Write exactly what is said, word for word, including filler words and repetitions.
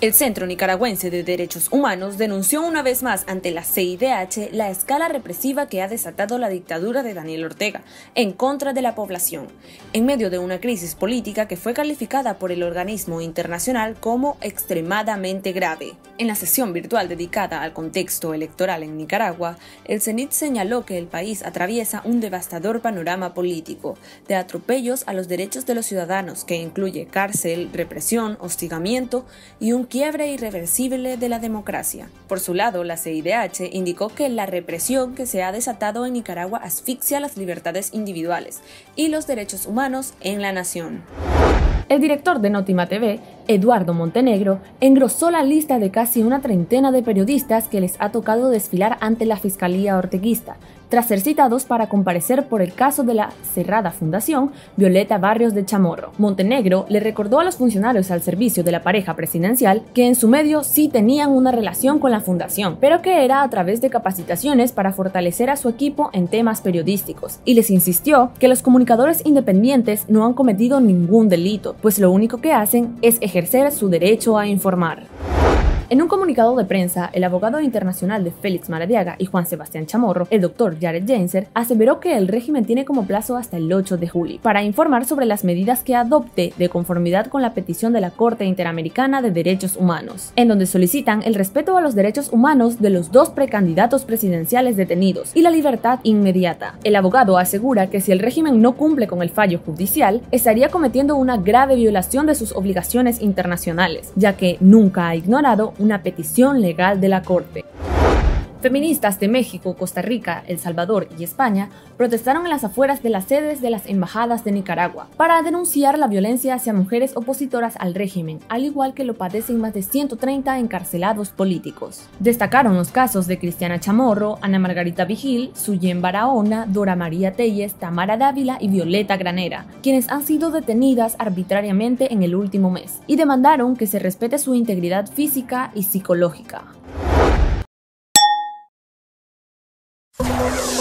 El Centro Nicaragüense de Derechos Humanos denunció una vez más ante la C I D H la escala represiva que ha desatado la dictadura de Daniel Ortega en contra de la población, en medio de una crisis política que fue calificada por el organismo internacional como extremadamente grave. En la sesión virtual dedicada al contexto electoral en Nicaragua, el CENIT señaló que el país atraviesa un devastador panorama político de atropellos a los derechos de los ciudadanos que incluye cárcel, represión, hostigamiento y un quiebre irreversible de la democracia. Por su lado, la C I D H indicó que la represión que se ha desatado en Nicaragua asfixia las libertades individuales y los derechos humanos en la nación. El director de Notima T V, Eduardo Montenegro, engrosó la lista de casi una treintena de periodistas que les ha tocado desfilar ante la Fiscalía orteguista, tras ser citados para comparecer por el caso de la cerrada Fundación Violeta Barrios de Chamorro. Montenegro le recordó a los funcionarios al servicio de la pareja presidencial que en su medio sí tenían una relación con la fundación, pero que era a través de capacitaciones para fortalecer a su equipo en temas periodísticos, y les insistió que los comunicadores independientes no han cometido ningún delito, pues lo único que hacen es ejercer su derecho a informar. En un comunicado de prensa, el abogado internacional de Félix Maradiaga y Juan Sebastián Chamorro, el doctor Jared Genser, aseveró que el régimen tiene como plazo hasta el ocho de julio para informar sobre las medidas que adopte de conformidad con la petición de la Corte Interamericana de Derechos Humanos, en donde solicitan el respeto a los derechos humanos de los dos precandidatos presidenciales detenidos y la libertad inmediata. El abogado asegura que si el régimen no cumple con el fallo judicial, estaría cometiendo una grave violación de sus obligaciones internacionales, ya que nunca ha ignorado una petición legal de la Corte. Feministas de México, Costa Rica, El Salvador y España protestaron en las afueras de las sedes de las embajadas de Nicaragua para denunciar la violencia hacia mujeres opositoras al régimen, al igual que lo padecen más de ciento treinta encarcelados políticos. Destacaron los casos de Cristiana Chamorro, Ana Margarita Vigil, Suyen Barahona, Dora María Telles, Tamara Dávila y Violeta Granera, quienes han sido detenidas arbitrariamente en el último mes, y demandaron que se respete su integridad física y psicológica.